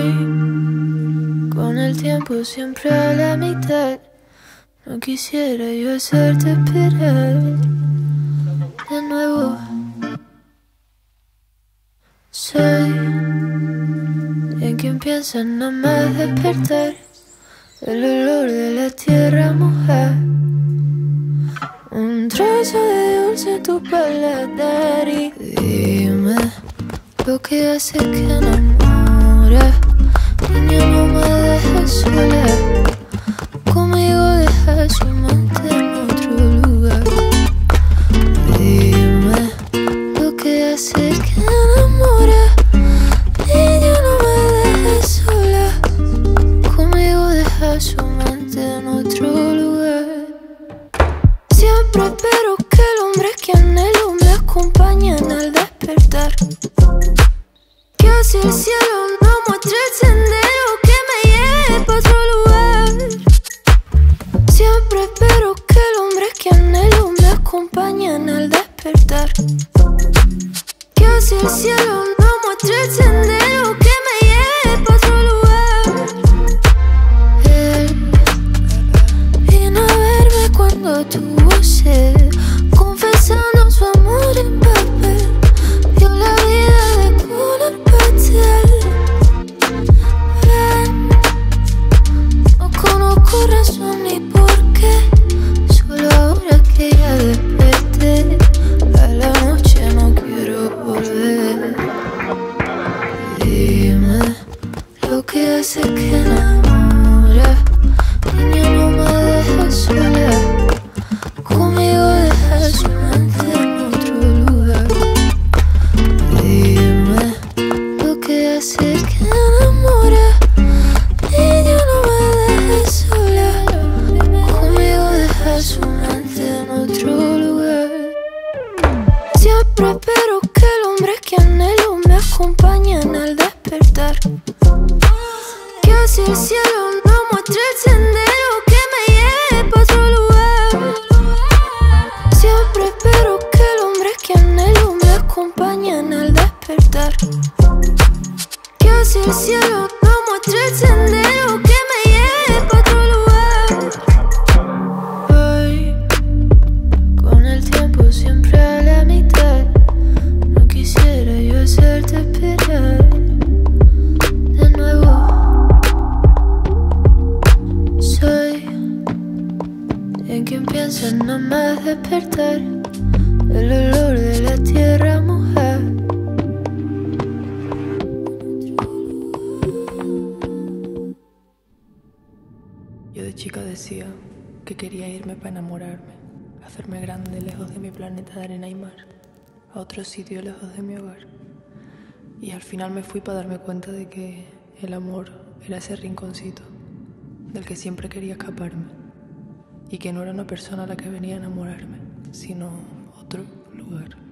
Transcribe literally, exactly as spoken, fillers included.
Voy con el tiempo siempre a la mitad. No quisiera yo hacerte esperar de nuevo. Soy en quien piensa nada más despertar el olor de la tierra mojada, un trozo de dulce en tu paladar. Y dime lo que hace que enamora. Niña, no me dejes sola, conmigo deja su mente en otro lugar. Dime lo que hace que enamora. Niña, no me dejes sola, conmigo deja su mente en otro lugar. Siempre espero que el hombre que anhelo me acompañe al despertar, que hacia el cielo no muestre el sendero que me lleve pa' otro lugar. Siempre espero que el hombre que anhelo me acompañe al despertar, que hacia el cielo no muestre el sendero que me lleve pa' otro lugar. Él vino a verme cuando tuvo sed, confesando su amor en papel. Vio la vida de color pastel. Ven, no conozco razón ni por qué, solo ahora que ya desperté, a la noche no quiero volver. Dime lo que hace que enamora. Niña, no me dejes sola, conmigo deja su mente en otro lugar. Dime lo que hace que enamora. Niña, no me dejes sola, conmigo deja su mente en otro lugar. Siempre espero que el hombre que anhelo me acompañe al despertar, que hacia el cielo no muestre el sendero que me lleve pa' otro lugar. Siempre espero que el hombre que anhelo me acompañe al despertar, que hacia el cielo no muestre el sendero que me lleve pa' otro lugar. Voy con el tiempo siempre a la mitad. No quisiera yo hacerte esperar de nuevo. Soy en quien piensa nada más despertar el olor de la tierra mojada. Yo de chica decía que quería irme para enamorarme, hacerme grande lejos de mi planeta de arena y mar, a otro sitio lejos de mi hogar. Y al final me fui para darme cuenta de que el amor era ese rinconcito del que siempre quería escaparme, y que no era una persona la que venía a enamorarme, sino otro lugar.